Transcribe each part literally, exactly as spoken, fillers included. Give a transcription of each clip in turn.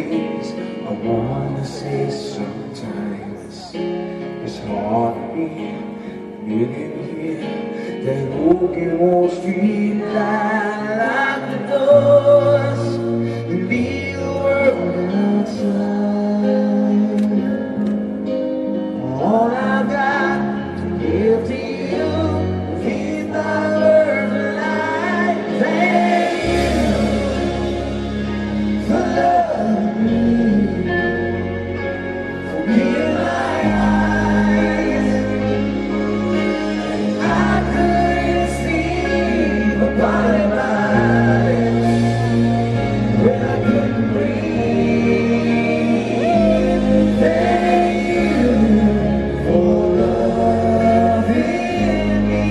things I wanna say sometimes. It's hard for me, living here, that broken walls feel like, like the doors that leave the world outside. All I've got to give to you is my words alive. Thank you for loving me, for being my eyes. I couldn't see my body, body when I couldn't breathe. Thank you for loving me.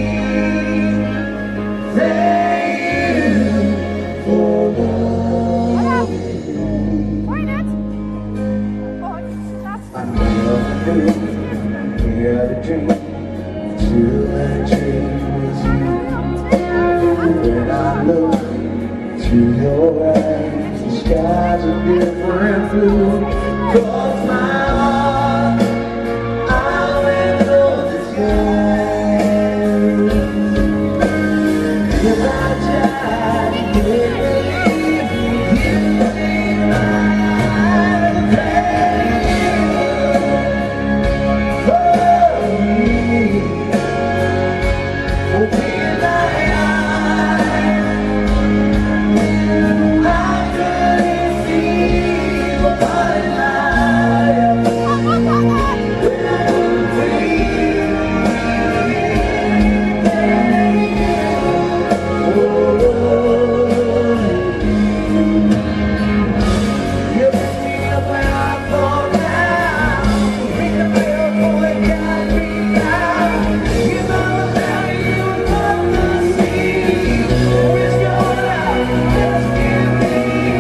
Thank you for loving me. Hoor je het? Oh, het staat. I never knew we had a dream till that dream was you. When I look to your eyes, the skies are different blue. 'Cause my heart, I will know the sky. If I try to believe you in my eyes, thank you for me, for being my eyes. I couldn't see my body light when I couldn't breathe. Thank you for loving me. You picked me up when I fall down. Ring the bell for it, got me down. You know that you want to see. Risk your life, just give me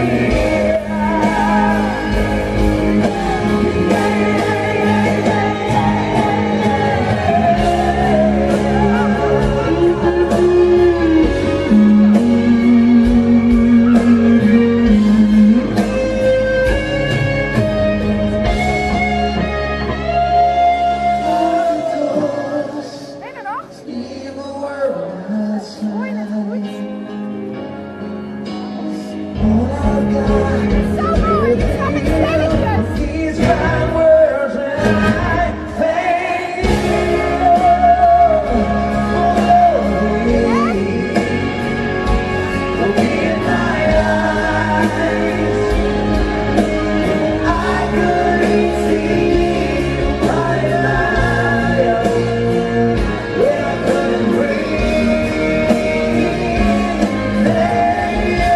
Ben je er nog? leave the world Hoor je het goed? All I've got Zo mooi, dit gaat met stelletjes. is my words and I thank you for loving me, for being my eyes. I couldn't see my life when I couldn't breathe. Thank you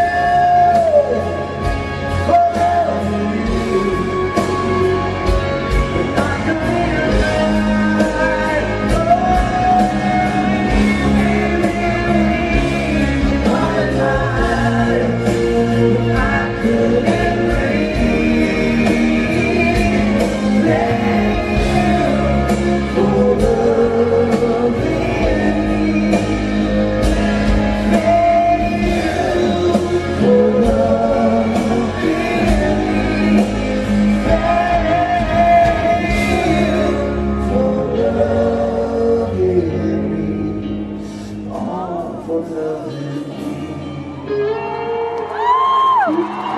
for loving me. When I could realize, oh, you gave me my life when I couldn't breathe. Thank you for loving me. Thank you for loving me. Thank you for loving me. Oh, for loving me.